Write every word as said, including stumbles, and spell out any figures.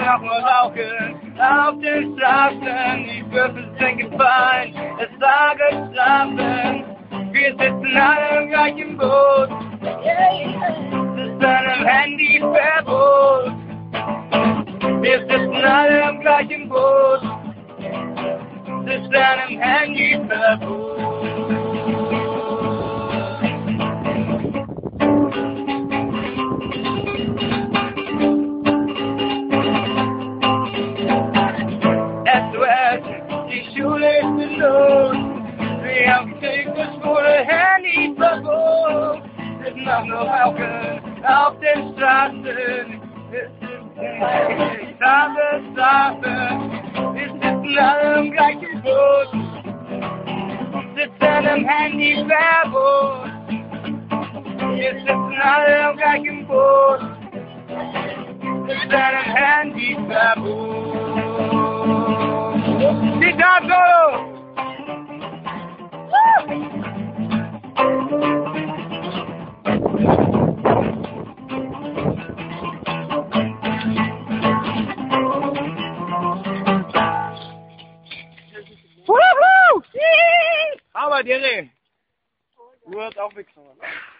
auch nur rauchen auf den Straßen. Die Würfel sind gefallen, es sagen Strafen. Wir sitzen alle im gleichen Boot. Es ist einem Handyverbot. Wir sitzen alle im gleichen Boot. Es ist einem Handyverbot. Die Schule ist in Not. Wir haben gekriegt, schwule, Handyverbot. Wir machen nur rauchen auf den Straßen. Es ist Strafe, Strafe. Wir sitzen alle im gleichen Boot. Sitzen im Handyverbot. Wir sitzen alle im gleichen Boot. Sitzen im Handyverbot. Chicago! Woohoo! Aber Dere, du hast auch Wichser.